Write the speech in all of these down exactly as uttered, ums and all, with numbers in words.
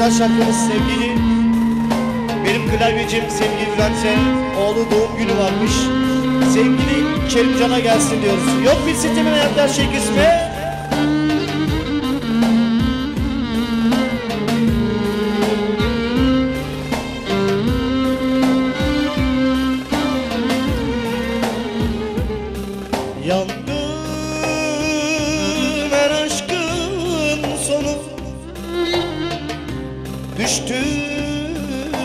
güzel şarkımız sevgili benim klavyecim sevgili Bülent'e oğlu doğum günü varmış. Sevgili Kerimcan'a gelsin diyoruz. Yok bir sitemin hayatta her şey kısmet. Yandım her aşkın sonu, düştüm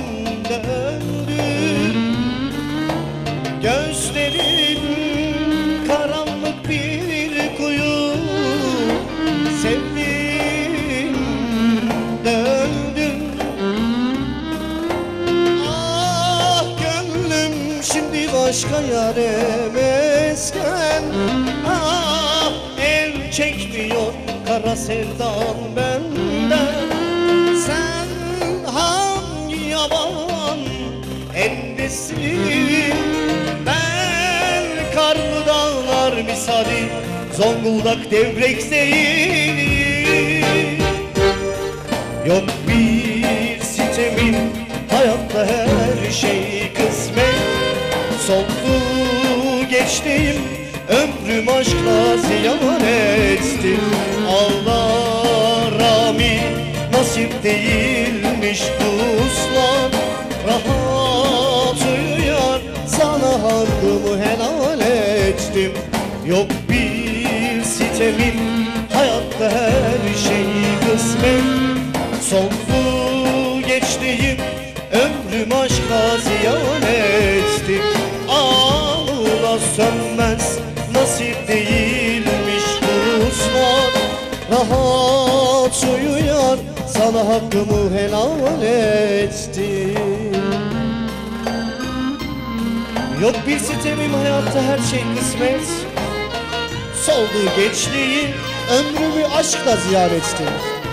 döndüm, gözlerin karanlık bir kuyu, sevdim döndüm. Ah gönlüm şimdi başka yare mesken, ah el çekmiyor kara sevdan benden. Sen hangi yaban endesin, ben karlı dağlar misali Zonguldak devrekteyim. Yok bir sitemin hayatta her şey kısmet, soldu geçtiğim ömrüm aşkla ziyan ettim. Allah rami nasip değilmiş dostlar, rahat uyuyor sana hakkımı helal ettim. Yok bir sitemin hayatta her şey kısmet, soldu geçtiğim ömrüm aşkla ziyan ettim. Ağla sönmez nasip değilmiş dostlar, rahat uyuyor sana hakkımı helal ettim. Yok bir sitemim hayatta her şey kısmet, soldu geçtiğim ömrümü aşkla ziyan ettim.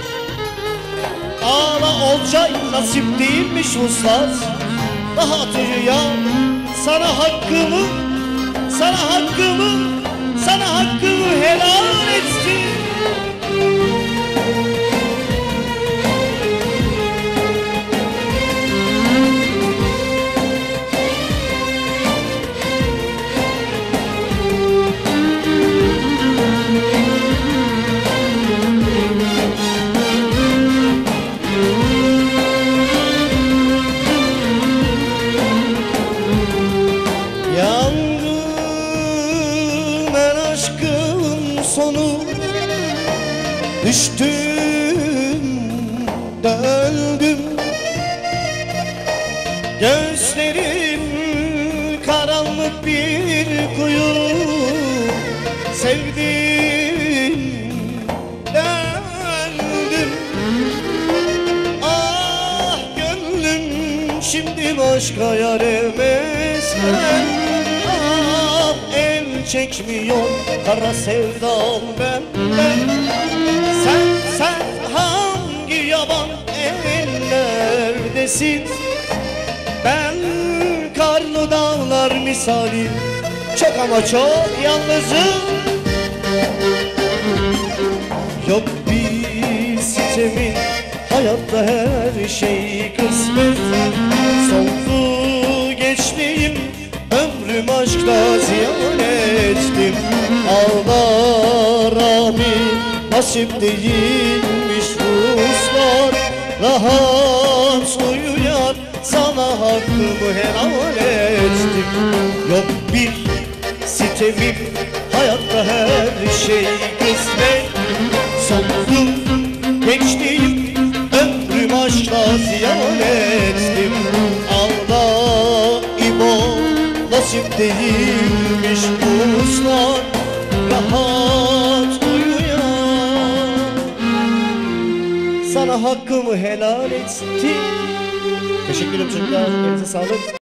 Ağla Olcay nasip değilmiş uslat, rahat uyuyor sana hakkımı, sana hakkımı, sana hakkımı helal ettim. Yandım her aşkın sonu, düştüm döndüm, gözlerim karanlık bir kuyu, sevdim döndüm. Ah gönlüm şimdi başka yare mesken, ah el çekmiyor kara sevdam benden. Sen, sen hangi yaban ellerdesin, ben karlı dağlar misali çok ama çok yalnızım. Yok bir sitemin hayatta her şey kısmet, soldu geçtiğim ömrüm aşkla ziyan ettim. Allah rami nasip değilmiş ruslar, rahat uyuyor sana hakkımı helal ettim. Yok bir sitemim hayatta her şey kısmet, soldu geçtiğim ömrüm aşkla ziyan ettim. Allah İbo nasip değilmiş ruslar, rahat uyuyor sana hakkımı helal ettim. Teşekkür ederim çocuklar, elinize sağlık.